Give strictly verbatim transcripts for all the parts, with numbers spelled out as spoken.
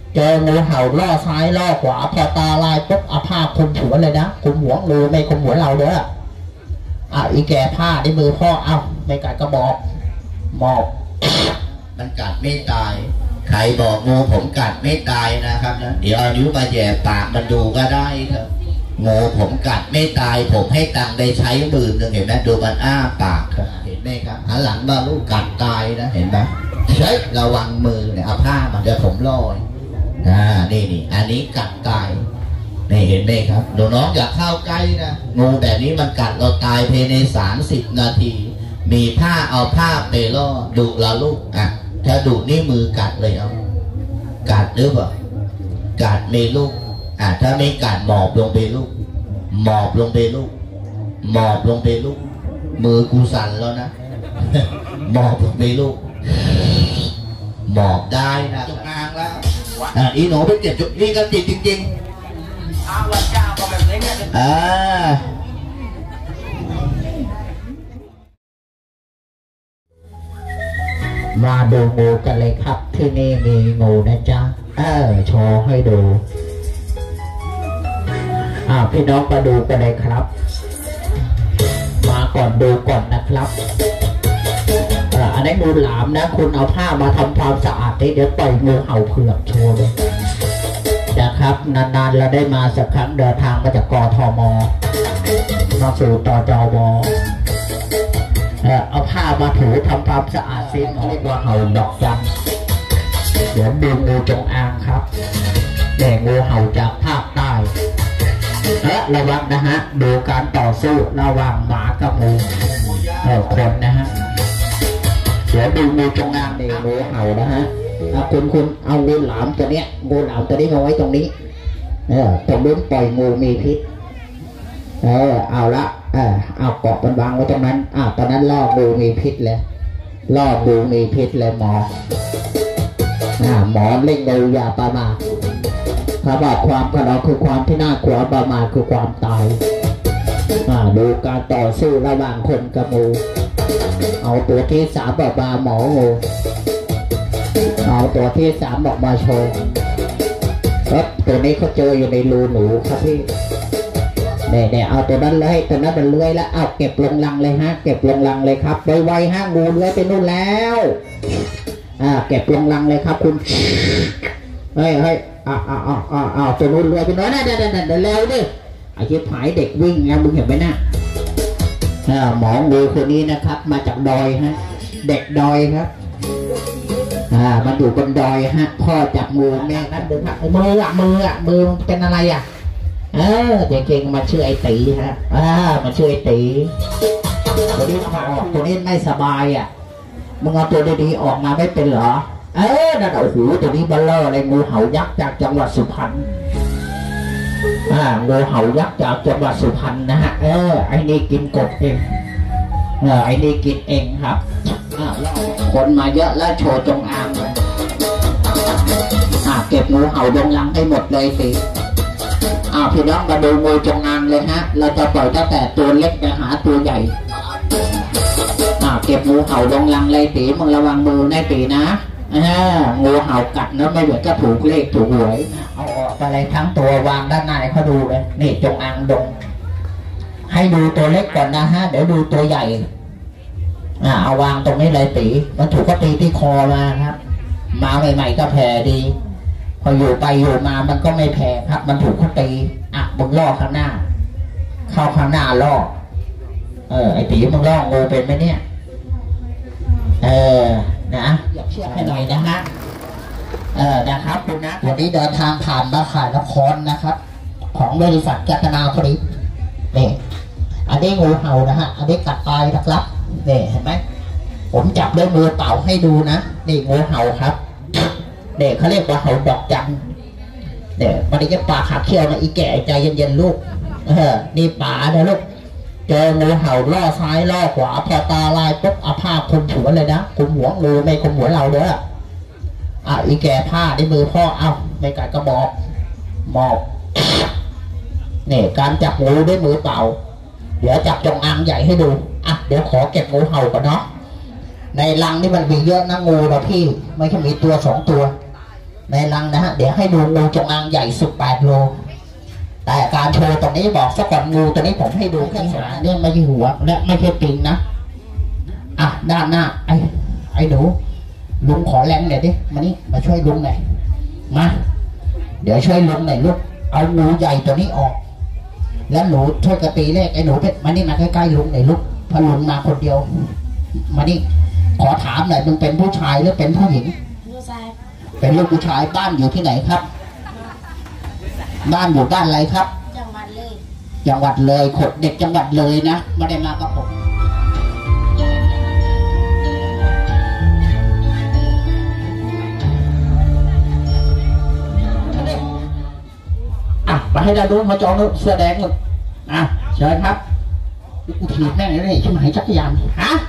เจองูเห่าล่อซ้ายล่อขวาพอตาลายปุ๊บเอาผ้าคลุมหัวเลยนะคลุมหัวงูไม่คลุมหัวเราเด้ออ่ะอีแก่ผ้าในมือพ่อเอ้าไม่กัดก็บอกหมอบมันกัดไม่ตายใครบอกงูผมกัดไม่ตายนะครับนะเดี๋ยวเอานิ้วมาแย่ปากมันดูก็ได้ครับงูผมกัดไม่ตายผมให้ตังค์ได้ใช้หมื่นหนึ่งเห็นไหมดูมันอ้าปากครับเห็นไหมครับหันหลังมาลูกกัดตายนะเห็นไหมเฮ้ยระวังมือเนี่ยเอาผ้ามันจะผมลอยอ่านี่นี่อันนี้กัดตายนี่เห็นไหมครับหนูน้องอย่าเข้าใกล้นะงูแบบนี้มันกัดเราตายภายในสามสิบนาทีมีผ้าเอาผ้าไปล่อดุละลูกอ่ะถ้าดุนี่มือกัดเลยเอากัดหรือเปล่ากัดมีลูกอ่ะถ้าไม่กัดหมอบลงไปลูกหมอบลงไปลูกหมอบลงไปลูกมือกูสั่นแล้วนะหมอบลงไปลูกหมอบได้นะจงอางแล้วอ่ะอีหนูไปเจ็บจุดนี่ก็ติดจริงๆอ้าววันจ้าก็แบบนี้อ่ามาดูงูกันเลยครับที่นี่มีงูนะจ๊ะเออโชว์ให้ดูอ่าพี่น้องมาดูกันเลยครับมาก่อนดูก่อนนะครับอ่าอันนี้งูหลามนะคุณเอาผ้ามาทำความสะอาดเดี๋ยวปล่อยงูเห่าเผือกโชว์เลยนะครับนานๆเราได้มาสักครั้งเดินทางมาจากกทมมาสู่ตจวเอาผ้ามาถูทำความสะอาดซิเขาเรียกว่าเห่าดอกจันเดี๋ยวดูงูจงอางครับแต่งูเห่าจากภาคใต้และระวังนะฮะดูการต่อสู้ระหว่างหมากับงูเออคนนะฮะเดี๋ยวดูงูจงอางเดี๋ยวงูเห่านะฮะคุณคุณเอางูหลามตัวเนี้ยงูหลามตัวนี้มาไว้ตรงนี้เออตรงนู้นปล่อยงูมีพิษเออเอาละเออเอาเกาะมันวางไว้ตรงนั้นอ่าตอนนั้นล่องูมีพิษเลยล่องูมีพิษเลยหมออ่าหมอเล่งงูอย่าประมาทเขาบอกความกระดอคือความที่น่ากลัวประมาทคือความตายอ่าดูการต่อสู้ระหว่างคนกับงูเอาตัวที่สามบอกมาหมองูเอาตัวที่สามบอกมาโชว์แล้วตัวนี้เขาเจออยู่ในรูหนูครับพี่เนี่ยเนี่ยเอาตัวนั้นเลยตัวนั้นมันเลื้อยแล้วเอาเก็บลงลังเลยฮะเก็บลงลังเลยครับไวๆฮะงูเลื้อยไปนู่นแล้วอ่าเก็บลงลังเลยครับคุณเฮ้ยเฮ้ยอ่าอ่าอ่าอ่าอ่าตัวนู้นเลื้อยไปนู่นนั่นนั่นนั่นเดี๋ยวเร็วดิไอ้ที่ผายเด็กวิ่งแล้วมึงเห็นไหมนะอ่าหมองูคนนี้นะครับมาจากดอยฮะเด็กดอยครับอ่ามันอยู่บนดอยฮะพ่อจับงูแม่นั่นดูครับมืออ่ะมืออ่ะมือเป็นอะไรอ่ะเออเก่งๆมาชื่อไอตีฮะอ่ามาชื่อไอตีตัวนี้พอตัวนี้ไม่สบายอ่ะมึงเอาตัวดีๆออกมาไม่เป็นเหรอเออนั่นโอ้โหตัวนี้เบลเลอร์อะไรงูเห่ายักษ์จากจังหวัดสุพรรณอ่างูเห่ายักษ์จากจังหวัดสุพรรณนะฮะเออไอ้นี่กินกบเองเออไอ้นี่กินเองครับอ่าคนมาเยอะแล้วโชว์จงอางเลยอ่าเก็บงูเห่าดงลังให้หมดเลยสิอ้าวพี่น้องมาดูงูจงอางเลยฮะเราจะปล่อยตั้งแต่ตัวเล็กไปหาตัวใหญ่อ่าเก็บงูเห่าลงลังเลยตีมึงระวังมือในตีนะอ่างูเห่ากัดนะไม่เหมือนก็ถูกเลขถูกหวยเอาออกอะไรทั้งตัววางด้านในเขาดูเลยนี่จงอางดงให้ดูตัวเล็กก่อนนะฮะเดี๋ยวดูตัวใหญ่อ่าเอาวางตรงนี้เลยตีมันถูกก็ตีที่คอมาครับมาใหม่ๆก็แผลดีพออยู่ไปอยู่มามันก็ไม่แพ้ครับมันถูกเขาตีอ่ะมึงล่อข้างหน้าเข้าข้างหน้าล่อเออไอ้ตีมึงล่องูเป็นไหมเนี่ยเออนะอยากเชื่อให้หน่อยนะฮะเออนะครับดูนะวันนี้เดินทางผ่านมาขายนครนะครับของบริษัทกัตนาพอดีนี่อันนี้งูเห่านะฮะอันนี้กัดตายนะครับนี่เห็นไหมผมจับด้วยมือเปล่าให้ดูนะนี่งูเห่าครับเด็กเขาเรียกว่าเห่าดอกจันเด็กมันจะปากขาเขี้ยวนะอีแก่ใจเย็นๆลูกเออนี่ป่านะลูกเจองูเห่าล่อซ้ายล่อขวาพอตาลายปุ๊บเอาผ้าคลุมหัวเลยนะคลุมหัวงูไม่คลุมหัวเราเด้ออ่ะอีแก่ผ้าในมือพ่อเอ้าไม่กัดก็บอกหมอบเนี่ยการจับงูด้วยมือเปล่าเดี๋ยวจับจงอางใหญ่ให้ดูอ่ะเดี๋ยวขอเก็บงูเห่าก่อนเนาะในรังนี่มันมีเยอะนะงูนะพี่ไม่ใช่มีตัวสองตัวในรังนะฮะเดี๋ยวให้ดูงูจงอางใหญ่สุดแปดโลแต่การโชว์ตรงนี้บอกสักก่อนงูตัวนี้ผมให้ดูแค่ขาเนี่ยไม่ใช่หัวและไม่ใช่ปิงนะอ่ะด้านหน้าไอ้ไอ้หนูลุงขอแรงหน่อยดิมานี่มาช่วยลุงหน่อยมาเดี๋ยวช่วยลุงหน่อยลูกเอางูใหญ่ตัวนี้ออกแล้วหนูช่วยกระตีเลขไอ้หนูเพชรมานี่มาใกล้ๆลุงหน่อยลูกพอลุงมาคนเดียวมานี่ขอถามหน่อยมึงเป็นผู้ชายหรือเป็นผู้หญิงผู้ชายเป็นลูกผู้ชายบ้านอยู่ที่ไหนครับบ้านอยู่บ้านอะไรครับจังหวัดเลยจังหวัดเลยขดเด็กจังหวัดเลยนะไม่ได้มากับผมอ่ะมาให้ได้ดูมาจองเสื้อแดงเลยอ่ะเชิญครับกูถีบแม่งเลยช่วยมาให้จักรยานฮะ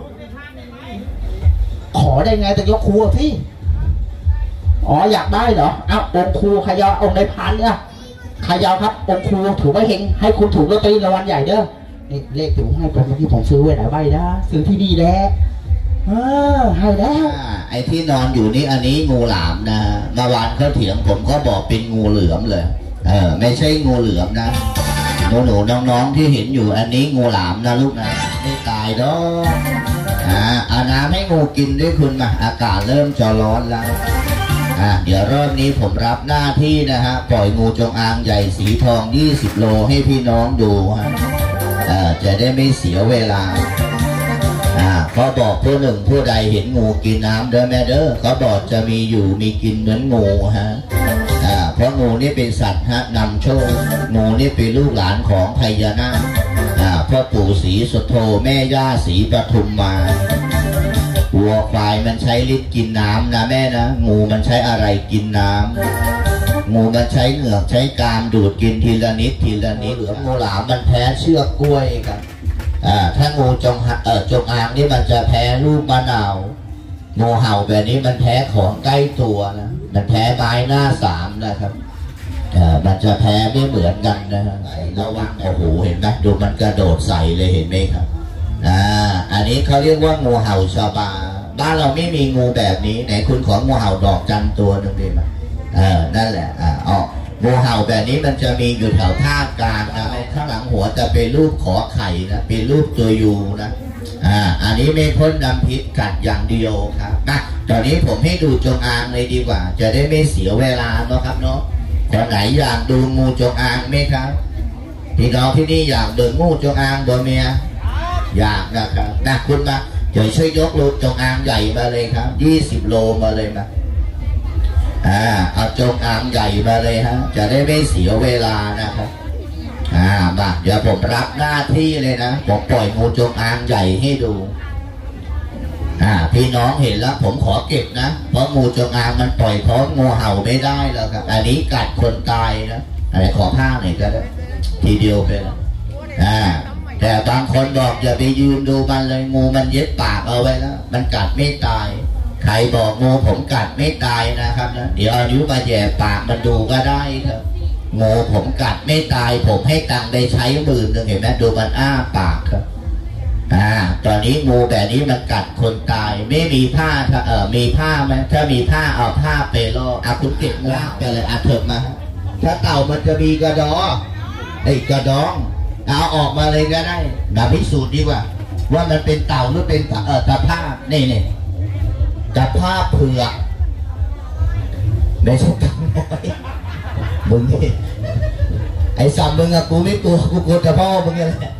ขอได้ไงแต่ยกครูพี่อ๋ออยากได้เหรออ้าวองค์ครูขยาองค์ในพานเนี่ยขยาครับองค์ครูถูกไม่เฮงให้คุณถูกลอตเตอรี่รางวัลใหญ่เด้อนี่เลขถึงให้ผมเมื่อกี้ผมซื้อไว้หลายใบนะซื้อที่นี่แหละเออให้แล้วไอ้ที่นอนอยู่นี่อันนี้งูหลามนะเมื่อวานเขาเถียงผมก็บอกเป็นงูเหลือมเลยเออไม่ใช่งูเหลือมนะหนูหนูน้องๆที่เห็นอยู่อันนี้งูหลามนะลูกนะไม่ตายดอกอ่าเอาน้ำให้งูกินด้วยคุณมาอากาศเริ่มจะร้อนแล้วอ่าเดี๋ยวรอบนี้ผมรับหน้าที่นะฮะปล่อยงูจงอางใหญ่สีทองยี่สิบโลให้พี่น้องดูฮะอ่าจะได้ไม่เสียเวลาอ่าเขาบอกผู้หนึ่งผู้ใดเห็นงูกินน้ำเด้อแม่เด้อเขาบอกจะมีอยู่มีกินเหมือนงูฮะอ่าเพราะงูนี่เป็นสัตว์ฮะนำโชคงูนี่เป็นลูกหลานของพญานาคอ่าพ่อปู่ศรีสุโธแม่ย่าศรีปทุมมาวัวควายมันใช้ลิ้นกินน้ำนะแม่นะงูมันใช้อะไรกินน้ำงูมันใช้เหงือกใช้กรามดูดกินทีละนิดทีละนิดเหลืองูหลามมันแพ้เชือกกล้วยกันอ่าถ้างูจงเอ่อจงอางนี่มันจะแพ้ลูกมะนาวงูเห่าแบบนี้มันแพ้ของใกล้ตัวนะมันแพ้ไม้หน้าสามนะครับอ่ามันจะแพ้ไม่เหมือนกันนะฮะระวังโอ้โหเห็นไหมดูมันกระโดดใส่เลยเห็นไหมครับอ่าอันนี้เขาเรียกว่างูเห่าชาบาบ้านเราไม่มีงูแบบนี้ไหนคุณของูเห่าดอกจันตัวหนึ่งดีไหมเออนั่นแหละอ่าอ๋องูเห่าแบบนี้มันจะมีอยู่แถวภาคกลางนะข้างหลังหัวจะเป็นรูปขอไข่นะเป็นรูปตัวยูนะอ่าอันนี้ไม่พ่นน้ำพิษกัดอย่างเดียวครับนะตอนนี้ผมให้ดูจงอางเลยดีกว่าจะได้ไม่เสียเวลาเนาะครับเนาะคนไหนอยากดูงูจงอางไหมครับพี่น้องที่นี่อยากดูงูจงอางโดยเมียอยากนะครับนะคุณมาเดี๋ยวช่วยยกลูกจงอางใหญ่มาเลยครับยี่สิบโลมาเลยมาอ่าเอาจงอางใหญ่มาเลยฮะจะได้ไม่เสียเวลานะครับอ่ามาเดี๋ยวผมรับหน้าที่เลยนะผมปล่อยงูจงอางใหญ่ให้ดูอ่าพี่น้องเห็นแล้วผมขอเก็บนะเพราะงูจงอางมันปล่อยพร้อมงูเห่าไม่ได้แล้วครับอันนี้กัดคนตายนะอะไรขอผ้าหน่อยก็ได้ทีเดียวไปแล้วอ่าแต่บางคนบอกอย่าไปยืนดูมันเลยงูมันเย็ดปากเอาไว้แล้วมันกัดไม่ตายใครบอกงูผมกัดไม่ตายนะครับนะเดี๋ยวเอานิ้วมาแย่ปากมันดูก็ได้ครับงูผมกัดไม่ตายผมให้ตังค์ได้ใช้หมื่นหนึ่งเห็นไหมดูมันอ้าปากครับอ่าตอนนี้งูแบบนี้มันกัดคนตายไม่มีผ้าถ้าเออมีผ้าไหมถ้ามีผ้าเอาผ้าไปล่ออาคุณเก็บงูไปเลยอาเถิบมาถ้าเต่ามันจะมีกระดอไอ้กระดองเอาออกมาเลยก็ได้มาพิสูจน์ดีกว่าว่ามันเป็นเต่าหรือเป็นเอ่อตะภาพนี่นี่ตะภาพเผือกไม่ใช่ตะน้อยมึงนี่ไอ้ซัมมึงอะกูไม่กลัวกูกลัวแต่พ่อมึงนี่แหละ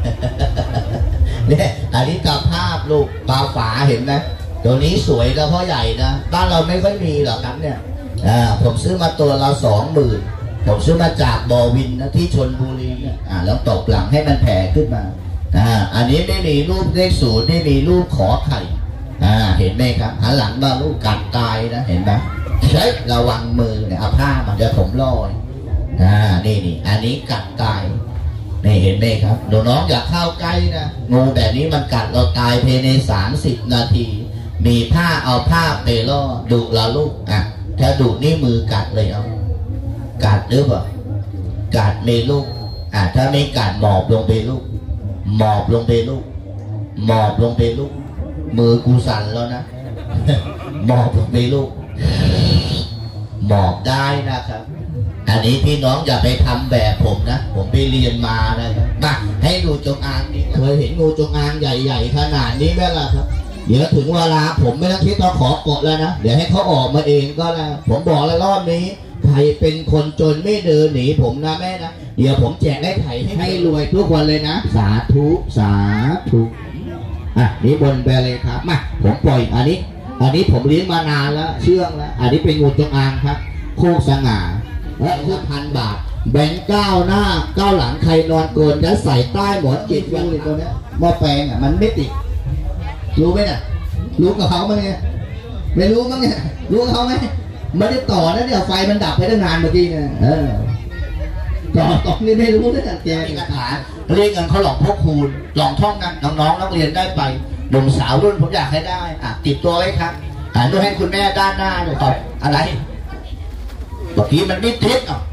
เนี่ยอันนี้ตะภาพลูกปลาฝาเห็นไหมตัวนี้สวยแล้วพ่อใหญ่นะบ้านเราไม่ค่อยมีหรอกครับเนี่ยอ่าผมซื้อมาตัวละสองหมื่นผมซื้อมาจากบอวินนะที่ชลบุรีเนี่ยอ่าแล้วตกหลังให้มันแผ่ขึ้นมาอ่าอันนี้ไม่มีรูปเลขศูนย์ไม่มีรูปขอไข่อ่าเห็นไหมครับหันหลังมาลูกกัดตายนะเห็นไหมเฮ้ยระวังมือเนี่ยเอาผ้ามาเดี๋ยวผมล่ออ่านี่นี่อันนี้กัดตายนี่เห็นไหมครับหนูน้องอย่าเข้าใกล้นะงูแบบนี้มันกัดเราตายภายในสามสิบนาทีมีผ้าเอาผ้าไปล่อดุละลูกอ่ะถ้าดุนี่มือกัดเลยเอากัดหรือเปล่ากัดเมลูกอ่าถ้าไม่กัดหมอบลงไปลูกหมอบลงไปลูกหมอบลงไปลูกมือกูสั่นแล้วนะหมอบลงไปลูกบอกได้นะครับอันนี้พี่น้องอย่าไปทำแบบผมนะผมไปเรียนมานะครับมาให้งูจงอางนี่เคยเห็นงูจงอางใหญ่ๆขนาดนี้ไหมล่ะครับเดี๋ยวถึงเวลาผมไม่ต้องคิดต้องขอกดแล้วนะเดี๋ยวให้เขาออกมาเองก็แล้วผมบอกแล้วรอบนี้ใครเป็นคนจนไม่เดินหนีผมนะแม่นะเดี๋ยวผมแจกได้ไถ่ให้ให้รวยทุกคนเลยนะสาธุสาธุอ่ะนี่บนไปเลยครับมาผมปล่อยอันนี้อันนี้ผมเลี้ยงมานานแล้วเชื่องแล้วอันนี้เป็นงูจงอางครับโคกสง่าและคือพันบาทแบงค์เก้าหน้าเก้าหลังใครนอนโกนจะใส่ใต้หมอนเจ็ดยูเลยตัวนี้หม้อแปลงอ่ะมันไม่ติดรู้ไหมน่ะรู้กับเขาไหมเนี่ยไม่รู้มั้งเนี่ยรู้กับเขาไหมไม่ได้ต่อนะเนี่ยไฟมันดับไปตั้งนานเมื่อกี้เนี่ยเออต่อตอนนี้ไม่รู้นะแกมีคาถาเรียกกันเขาหลอกพวกคูณลองท่องกันน้องๆนักเรียนได้ไปหนุ่มสาวรุ่นผมอยากให้ได้อ่ะติดตัวไว้ครับอ่านด้วยให้คุณแม่ด้านหน้าเลยตอบอะไรเมื่อกี้มันไม่ติดอ่ะ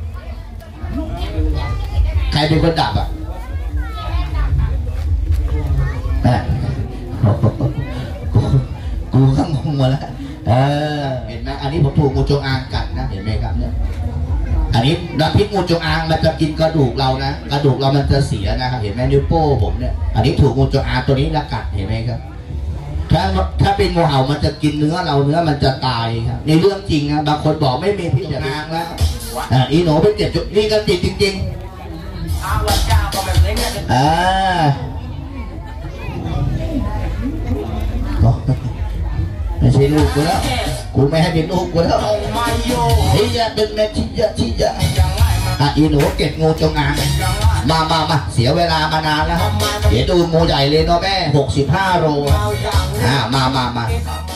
ใครเป็นคนดับอ่ะกูก็งงมาแล้วเออเห็นไหมอันนี้ผมถูกงูจงอางกัดนะเห็นไหมครับเนี่ยอันนี้ดับพิษงูจงอางมันจะกินกระดูกเรานะกระดูกเรามันจะเสียนะครับเห็นไหมนิ้วโป้ผมเนี่ยอันนี้ถูกงูจงอางตัวนี้ละกัดเห็นไหมครับถ้าถ้าเป็นงูเห่ามันจะกินเนื้อเราเนื้อมันจะตายครับในเรื่องจริงนะบางคนบอกไม่มีพิษจงอางแล้วอ่าอีโหนไปเจ็บจุดนี่ก็ติดจริงๆอ่าไม่ใช่ลูกกูแล้วกูไม่ให้เป็นลูกกูแล้วที่จะเป็นแม่ที่จะที่จะอ่ะอีหนูเก็บงูจงอางมามามาเสียเวลามานานแล้วเดี๋ยวดูงูใหญ่เลยเนาะแม่หกสิบห้าโลอ่ะมามามา